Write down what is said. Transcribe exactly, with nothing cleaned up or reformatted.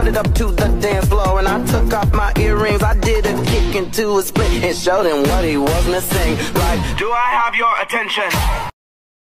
started up to the dance floor, and I took off my earrings. I did a kick into a split and showed him what he was missing. Like, do I have your attention?